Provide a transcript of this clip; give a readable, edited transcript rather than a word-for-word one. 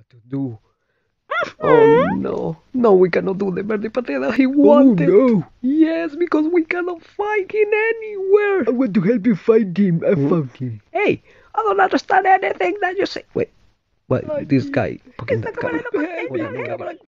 What to do? Oh no. No, we cannot do the birthday party that he wanted. Oh no! Yes, because we cannot find him anywhere. I want to help you find him. I found him. Hey, I don't understand anything that you say. Wait, what? This guy. Está Fucking that guy. cámara, loco, What?